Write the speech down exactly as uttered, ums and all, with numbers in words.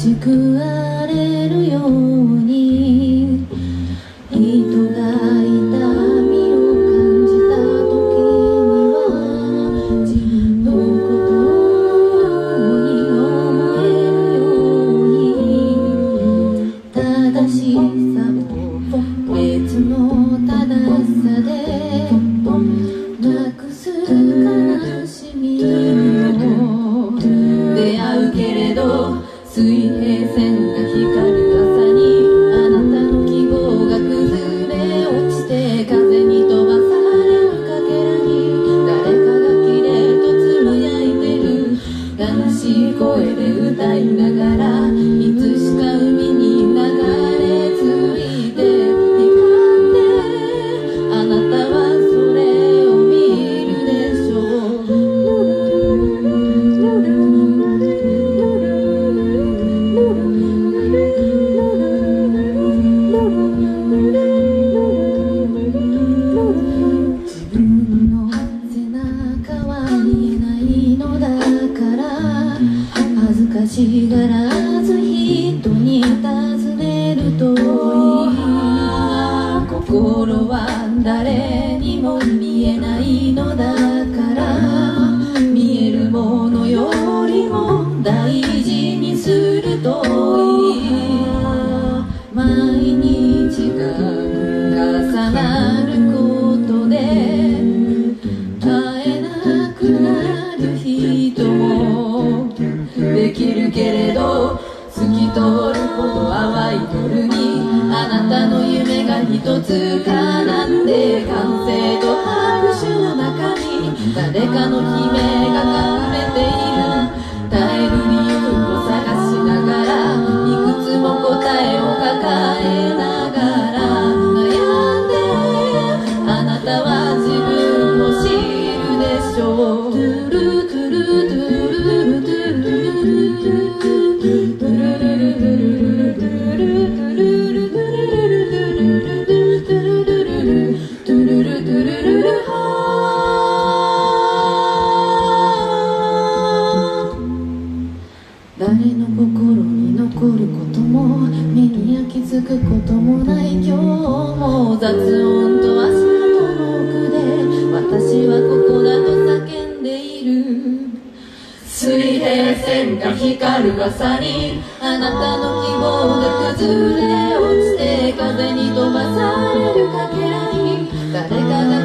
救われるように人が痛みを感じた時には自分のことに思えるように正しさを別の正しさでなくす悲しみを出会うけれど水平線が光る朝にあなたの希望が崩れ落ちて風に飛ばされるかけらに誰かがきれいとつぶやいてる悲しい声で歌いながらいつしか海に流れ着いて光ってあなたはそれを見るでしょう恥ずかしがらず人に尋ねるといい心は誰にも見えないのだから見えるものよりも大事にするといい毎日が重なることで会えなくなる人もできるけれど透き通るほど淡い夜にあなたの夢が一つ叶って歓声と拍手の中に誰かの悲鳴が隠れている耐える理由を探しながらいくつも答えを抱えながら悩んであなたは自分を知るでしょうトゥルトゥルトゥルトゥルトゥ誰の心に残ることも目に焼き付くこともない今日も雑音と足音の奥で私はここだと叫んでいる水平線が光る朝にあなたの希望が崩れ落ちて風に飛ばされるかけらに誰かが